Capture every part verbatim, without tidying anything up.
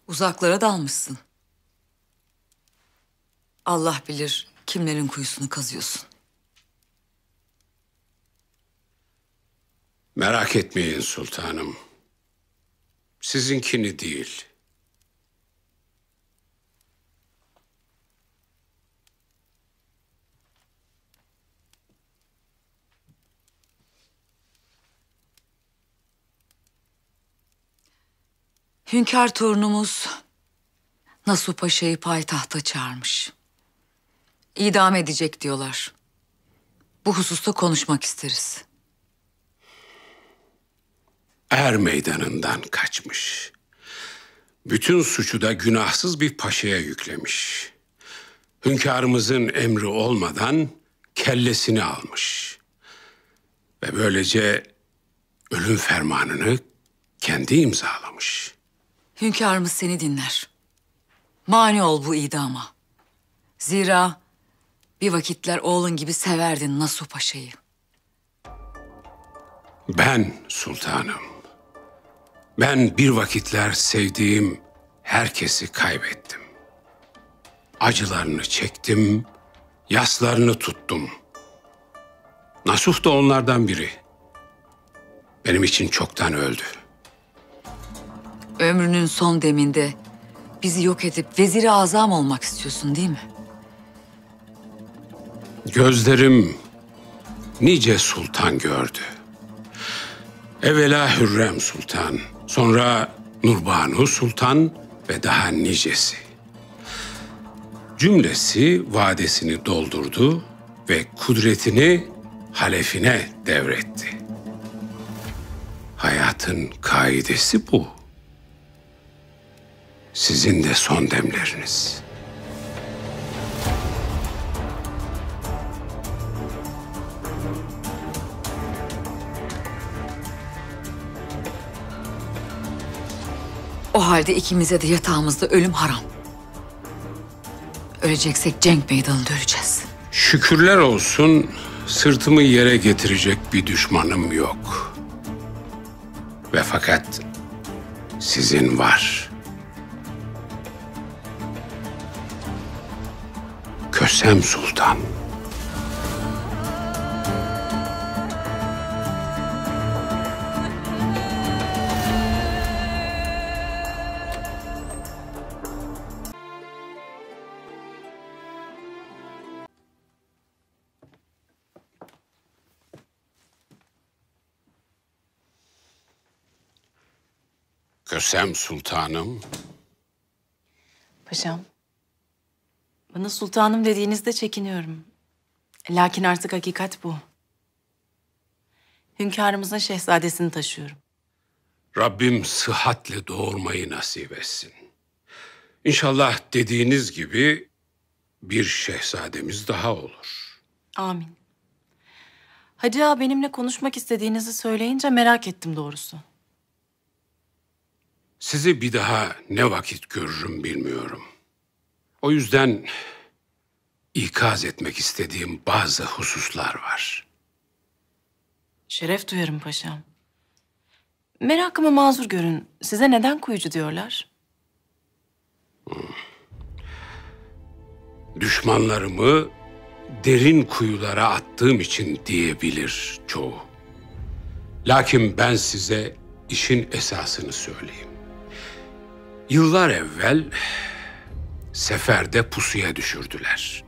Uzaklara dalmışsın. Allah bilir kimlerin kuyusunu kazıyorsun. Merak etmeyin sultanım. Sizinkini değil. Hünkâr torunumuz Nasuh Paşa'yı payitahta çağırmış. İdam edecek diyorlar. Bu hususta konuşmak isteriz. Er meydanından kaçmış. Bütün suçu da günahsız bir paşaya yüklemiş. Hünkârımızın emri olmadan kellesini almış. Ve böylece ölüm fermanını kendi imzalamış. Hünkârımız seni dinler. Mani ol bu idama. Zira bir vakitler oğlun gibi severdin Nasuh Paşa'yı. Ben sultanım. Ben bir vakitler sevdiğim herkesi kaybettim. Acılarını çektim, yaslarını tuttum. Nasuh da onlardan biri. Benim için çoktan öldü. Ömrünün son deminde bizi yok edip vezir-i azam olmak istiyorsun değil mi? Gözlerim nice sultan gördü. Evvela Hürrem Sultan, sonra Nurbanu Sultan ve daha nicesi. Cümlesi vadesini doldurdu ve kudretini halefine devretti. Hayatın kaidesi bu. Sizin de son demleriniz. O halde ikimize de yatağımızda ölüm haram. Öleceksek cenk meydanında öleceğiz. Şükürler olsun sırtımı yere getirecek bir düşmanım yok. Ve fakat sizin var. Kösem Sultan. Kösem Sultanım. Paşam, bana sultanım dediğinizde çekiniyorum. Lakin artık hakikat bu. Hünkârımızın şehzadesini taşıyorum. Rabbim sıhhatle doğurmayı nasip etsin. İnşallah dediğiniz gibi bir şehzademiz daha olur. Amin. Hacı ağa benimle konuşmak istediğinizi söyleyince merak ettim doğrusu. Sizi bir daha ne vakit görürüm bilmiyorum. O yüzden ikaz etmek istediğim bazı hususlar var. Şeref duyarım paşam. Merakımı mazur görün. Size neden kuyucu diyorlar? Hmm. Düşmanlarımı derin kuyulara attığım için diyebilir çoğu. Lakin ben size işin esasını söyleyeyim. Yıllar evvel seferde pusuya düşürdüler.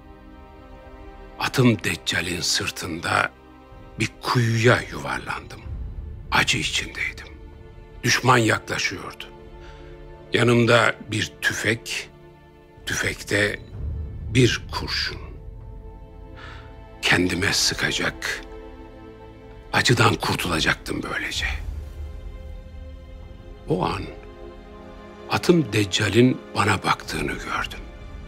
Atım Deccal'in sırtında bir kuyuya yuvarlandım. Acı içindeydim. Düşman yaklaşıyordu. Yanımda bir tüfek, tüfekte bir kurşun. Kendime sıkacak, acıdan kurtulacaktım böylece. O an atım Deccal'in bana baktığını gördüm.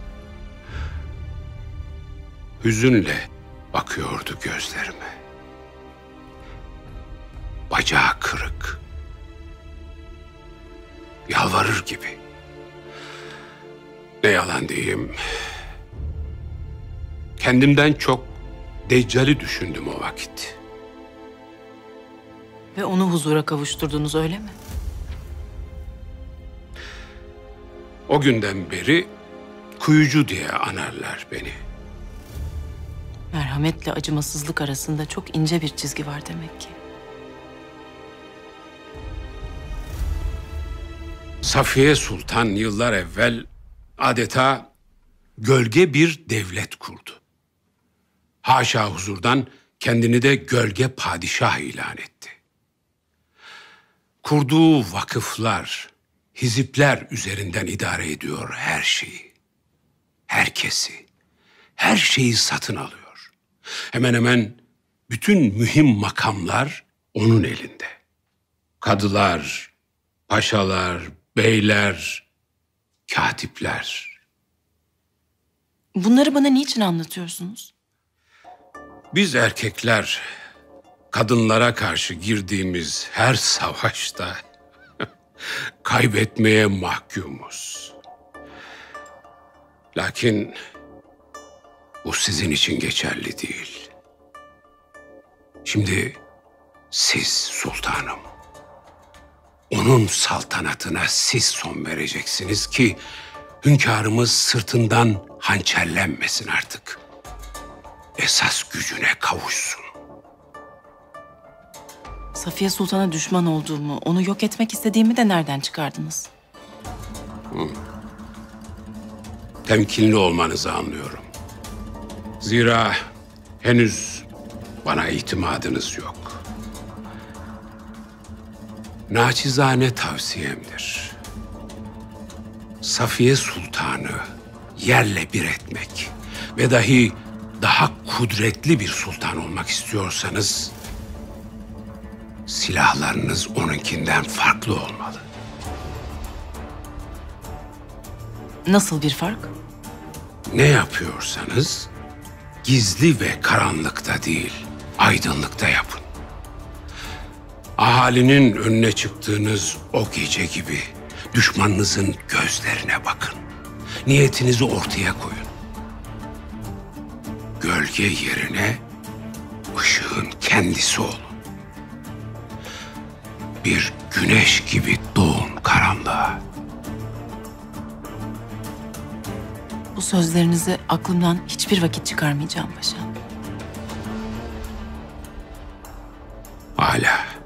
Hüzünle bakıyordu gözlerime. Bacağı kırık. Yalvarır gibi. Ne yalan diyeyim. Kendimden çok Deccal'i düşündüm o vakit. Ve onu huzura kavuşturdunuz öyle mi? O günden beri kuyucu diye anarlar beni. Merhametle acımasızlık arasında çok ince bir çizgi var demek ki. Safiye Sultan yıllar evvel adeta gölge bir devlet kurdu. Haşa huzurdan kendini de gölge padişah ilan etti. Kurduğu vakıflar, hizipler üzerinden idare ediyor her şeyi. Herkesi, her şeyi satın alıyor. Hemen hemen bütün mühim makamlar onun elinde. Kadılar, paşalar, beyler, katipler. Bunları bana niçin anlatıyorsunuz? Biz erkekler kadınlara karşı girdiğimiz her savaşta kaybetmeye mahkumuz. Lakin bu sizin için geçerli değil. Şimdi siz sultanım, onun saltanatına siz son vereceksiniz ki hünkârımız sırtından hançerlenmesin artık. Esas gücüne kavuşsun. Safiye Sultan'a düşman olduğumu, onu yok etmek istediğimi de nereden çıkardınız? Hı. Temkinli olmanızı anlıyorum. Zira henüz bana itimadınız yok. Naçizane tavsiyemdir. Safiye Sultan'ı yerle bir etmek ve dahi daha kudretli bir sultan olmak istiyorsanız silahlarınız onunkinden farklı olmalı. Nasıl bir fark? Ne yapıyorsanız gizli ve karanlıkta değil, aydınlıkta yapın. Ahalinin önüne çıktığınız o gece gibi düşmanınızın gözlerine bakın. Niyetinizi ortaya koyun. Gölge yerine ışığın kendisi olun. Bir güneş gibi doğun karanlığa. Bu sözlerinizi aklımdan hiçbir vakit çıkarmayacağım paşa. Hala.